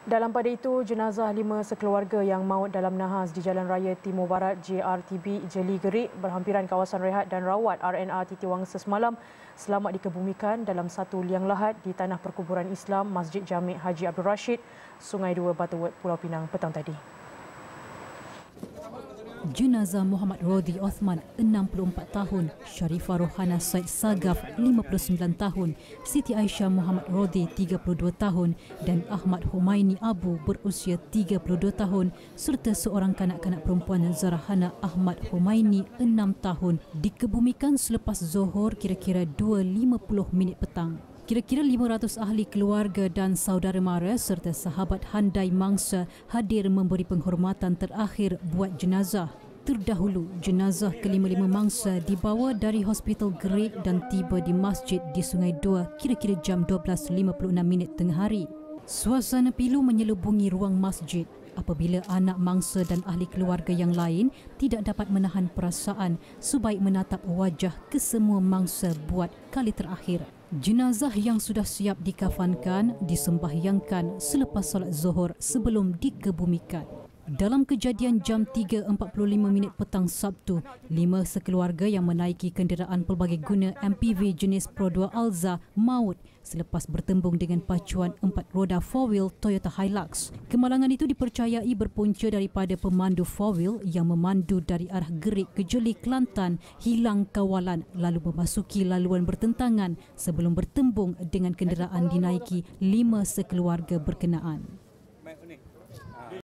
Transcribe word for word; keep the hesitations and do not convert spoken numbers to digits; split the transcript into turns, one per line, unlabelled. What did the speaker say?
Dalam pada itu, jenazah lima sekeluarga yang maut dalam nahas di Jalan Raya Timur Barat J R T B Jeli Gerik berhampiran kawasan rehat dan rawat R N R Titi Wangsa semalam selamat dikebumikan dalam satu liang lahat di tanah perkuburan Islam Masjid Jami' Haji Abdul Rashid, Sungai Dua, Butterworth, Pulau Pinang petang tadi.
Jenazah Muhammad Rodhi Osman, enam puluh empat tahun, Sharifah Rohana Said Sagaf, lima puluh sembilan tahun, Siti Aisyah Muhammad Rodhi, tiga puluh dua tahun dan Ahmad Humaini Abu berusia tiga puluh dua tahun serta seorang kanak-kanak perempuan Zarahana Ahmad Humaini, enam tahun dikebumikan selepas Zohor kira-kira dua lima puluh minit petang. Kira-kira lima ratus ahli keluarga dan saudara mara serta sahabat handai mangsa hadir memberi penghormatan terakhir buat jenazah. Terdahulu, jenazah kelima-lima mangsa dibawa dari Hospital Gerik dan tiba di masjid di Sungai Dua kira-kira jam dua belas lima puluh enam minit tengah hari. Suasana pilu menyelubungi ruang masjid apabila anak mangsa dan ahli keluarga yang lain tidak dapat menahan perasaan sebaik menatap wajah kesemua mangsa buat kali terakhir. Jenazah yang sudah siap dikafankan disembahyangkan selepas solat Zuhur sebelum dikebumikan. Dalam kejadian jam tiga empat puluh lima minit petang Sabtu, lima sekeluarga yang menaiki kenderaan pelbagai guna M P V jenis Pro dua Alza maut selepas bertembung dengan pacuan empat roda four-wheel Toyota Hilux. Kemalangan itu dipercayai berpunca daripada pemandu four-wheel yang memandu dari arah Gerik ke Jeli, Kelantan hilang kawalan lalu memasuki laluan bertentangan sebelum bertembung dengan kenderaan dinaiki lima sekeluarga berkenaan.